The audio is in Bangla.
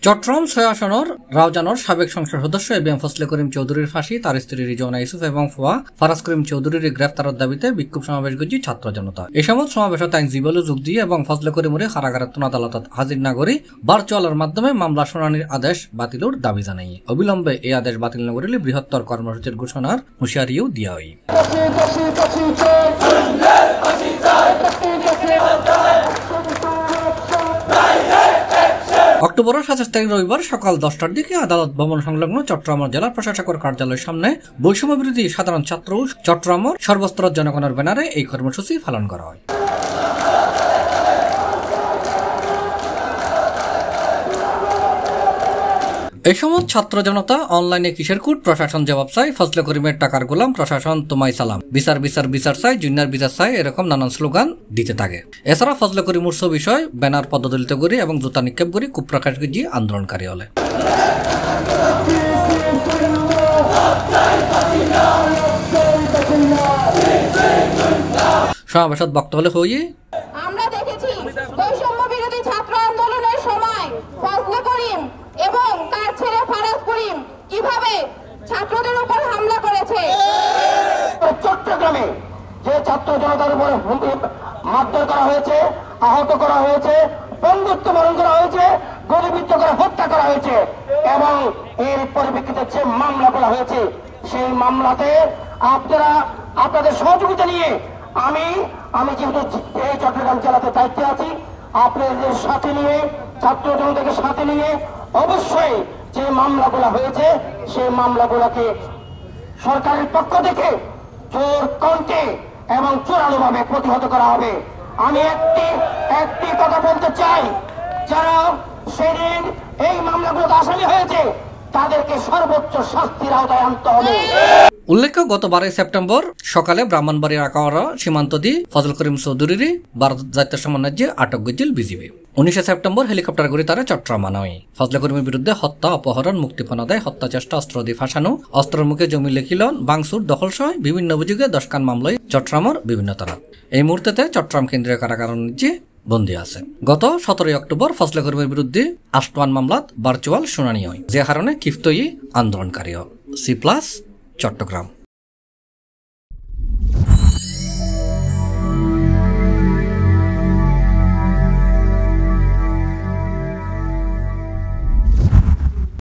চট্টগ্রাম ৬ আসনের রাউজানোর সাবেক সংসদ সদস্য এবিএম ফজলে করিম চৌধুরীর ফাঁসি, তার স্ত্রী রিজওয়ানা ইউসুফ এবং ফুয়া ফারাজ করিম চৌধুরীর গ্রেফতারের দাবিতে বিক্ষোভ সমাবেশ করছে ছাত্র জনতা। এই সময় সমাবেশত আইনজীবী যোগ দিয়ে এবং ফজলে করিমরে কারাগারের আদালতত হাজির না করে ভার্চুয়ালের মাধ্যমে মামলা শুনানির আদেশ বাতিলের দাবি জানাই। অবিলম্বে এই আদেশ বাতিল না করিলে বৃহত্তর কর্মসূচির ঘোষণার হুঁশিয়ারিও দিয়া হয়। অক্টোবরের ২৭ তারিখ রবিবার সকাল ১০টার দিকে আদালত ভবন সংলগ্ন চট্টগ্রাম জেলা প্রশাসকের কার্যালয়ের সামনে বৈষম্য বিরোধী সাধারণ ছাত্র চট্টগ্রামের সর্বস্তরের জনগণের ব্যানারে এই কর্মসূচি পালন করা হয়। এই সময় ছাত্র জনতা অনলাইনে কিসের কুট প্রশাসন জবাব চাই, ফজলে করিমের টাকার গোলাম প্রশাসন তোমায় সালাম, বিচার বিচার বিচার চাই, জুনিয়র বিচার চাই, এরকম নানান স্লোগান দিতে থাকে। এছাড়া ফজলে করিম উৎস বিষয় ব্যানার পদদলিত করি এবং জুতা নিক্ষেপ করি কুপ্রকাশ গিয়ে আন্দোলনকারী হলে সমাবেশত বক্তব্য হলে হয়ে আমরা দেখেছি বৈষম্য বিরোধী ছাত্র আন্দোলনের সময় ফজলে করিম এবং তার ছেলে ফারাজ করিম কিভাবে ছাত্রদের উপর হামলা করেছে। চট্টগ্রামে যে ছাত্র জনতার উপর মারধর করা হয়েছে, আহত করা হয়েছে, বন্ধুত্ব বরণ করা হয়েছে, গুলিবিদ্ধ করে হত্যা করা হয়েছে এবং এর পরিপ্রেক্ষিতে যে মামলা করা হয়েছে সেই মামলাতে আপনাদের সহযোগিতা নিয়ে আমি যেহেতু এই চট্টগ্রাম জেলাতে দায়িত্বে আছি, আপনাদের সাথে নিয়ে ছাত্র জনতাকে সাথে নিয়ে অবশ্যই যে মামলাগুলো হয়েছে সেই মামলাগুলোকে সরকারের পক্ষ থেকে জোর কণ্ঠে এবং চূড়ান্তভাবে প্রতিহত করা হবে। আমি একটি কথা বলতে চাই, যারা সেদিন এই মামলাগুলোতে আসামি হয়েছে তাদেরকে সর্বোচ্চ শাস্তির আওতায় আনতে হবে। উল্লেখ্য, গত ১২ সেপ্টেম্বর সকালে ব্রাহ্মণবাড়িয়া আকাওয়ারা সীমান্ত দিয়ে ফজল করিম চৌধুরীর ভারত জাতীয় সমন্বয়ে আটক গেছিল বিজিবি। ১৯ সেপ্টেম্বর হেলিকপ্টার করে তারা চট্টগ্রাম আনা হয়। ফজলে করিমের বিরুদ্ধে হত্যা, অপহরণ, মুক্তিপণ আদায়, হত্যা চেষ্টা, অস্ত্র দিয়ে ফাঁসানো, অস্ত্রের মুখে জমি লেখিলন, বাংসুর, দখল সহ বিভিন্ন অভিযোগে ১০ খান মামলায় চট্টগ্রামের বিভিন্ন থানা। এই মুহূর্তে চট্টগ্রাম কেন্দ্রীয় কারাগারের নিচে বন্দী আছে। গত ১৭ অক্টোবর ফজলে করিমের বিরুদ্ধে ৮ মামলাত ভার্চুয়াল শুনানি হয়, যে কারণে ক্ষিপ্ত আন্দোলনকারী হল। সি+, চট্টগ্রাম।